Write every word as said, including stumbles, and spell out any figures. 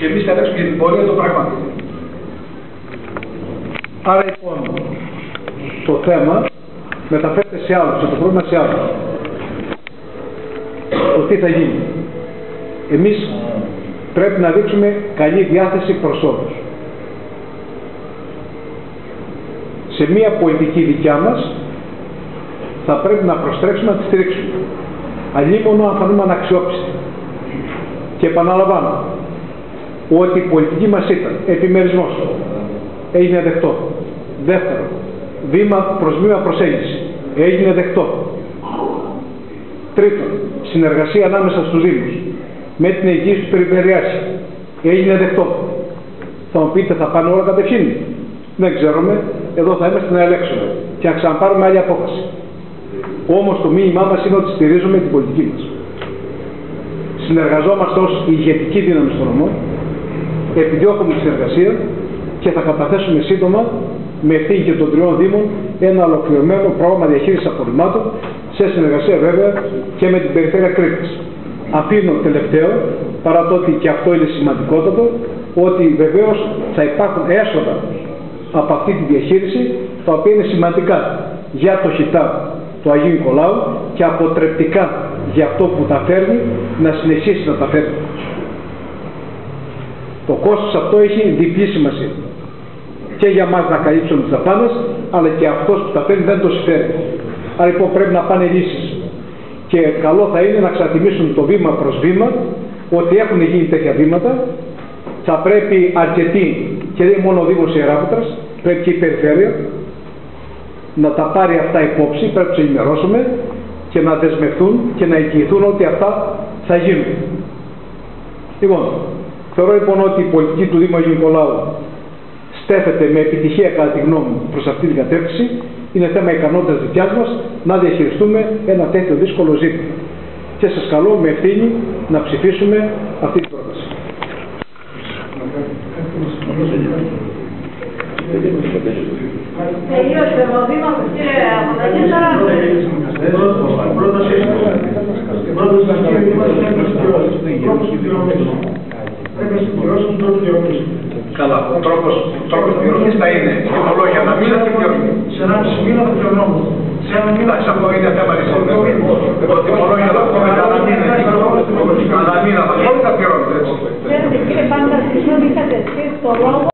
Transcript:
και εμείς θα ελέγξουμε για την πορεία των πραγμάτων. Άρα λοιπόν το θέμα μεταφέρεται σε άλλους, το πρόβλημα σε άλλους. Το τι θα γίνει. Εμείς πρέπει να δείξουμε καλή διάθεση προς όλους. Σε μία πολιτική δικιά μας θα πρέπει να προστρέξουμε να τη στηρίξουμε. Αλλήμωνο αν θα δούμε αναξιόπιστη. Και επαναλαμβάνω ότι η πολιτική μας ήταν επιμερισμός. Έγινε δεκτό. Δεύτερο, βήμα προς βήμα προσέγγιση. Έγινε δεκτό. Τρίτον, συνεργασία ανάμεσα στους Δήμους με την εγγύηση του Περιφερειάρχη. Έγινε δεκτό. Θα μου πείτε, θα πάνε όλα κατευθείαν. Δεν ξέρουμε, εδώ θα είμαστε να ελέγξουμε και να ξαναπάρουμε άλλη απόφαση. Όμως το μήνυμά μας είναι ότι στηρίζουμε την πολιτική μας. Συνεργαζόμαστε ως ηγετική δύναμη στον νομό, επιδιώκουμε τη συνεργασία και θα καταθέσουμε σύντομα με ευθύνη και των τριών Δήμων ένα ολοκληρωμένο πρόγραμμα διαχείρισης απορριμμάτων σε συνεργασία βέβαια και με την Περιφέρεια Κρήτης. Αφήνω τελευταίο, παρά το ότι και αυτό είναι σημαντικότατο, ότι βεβαίως θα υπάρχουν έσοδα από αυτή τη διαχείριση, τα οποία είναι σημαντικά για το ΧΙΤΑ του Αγίου Νικολάου και αποτρεπτικά για αυτό που τα φέρνει να συνεχίσει να τα φέρνει. Το κόστος αυτό έχει διπλή σημασία. Και για μας να καλύψουμε τις δαπάνες, αλλά και αυτός που τα φέρνει δεν το συμφέρει. Άρα λοιπόν πρέπει να πάνε λύσεις. Και καλό θα είναι να ξανατιμήσουν το βήμα προς βήμα ότι έχουν γίνει τέτοια βήματα. Θα πρέπει αρκετοί, και δεν μόνο ο Δήμος Ιεράπετρας, πρέπει και η Περιφέρεια να τα πάρει αυτά υπόψη, πρέπει να τους ενημερώσουμε και να δεσμευτούν και να εγγυηθούν ότι αυτά θα γίνουν. Λοιπόν, θεωρώ λοιπόν ότι η πολιτική του Δήμου Αγίου Νικολάου στέφεται με επιτυχία κατά τη γνώμη μου προς αυτή την κατεύθυνση. Είναι θέμα ικανότητας δικιάς μας να διαχειριστούμε ένα τέτοιο δύσκολο ζήτημα. Και σας καλώ με ευθύνη να ψηφίσουμε αυτή την πρόταση. Τελείωσε ο Δήμαρχος, κύριε Απανταγή, τώρα. Καλά, ο τρόπος πληρωμής θα είναι τιμολόγια να μην είναι πληρωμή. Σε ένα μήνα θα πληρωνόμαστε. Σε ένα μήνα, αυτό είναι θέμα της οδηγίας. Το τιμολόγια θα πούμε κανένα μήνα. Κανένα μήνα θα πληρώνετε, έτσι. Κύριε Πάντα, συγγνώμη, είχατε εσείς το λόγο.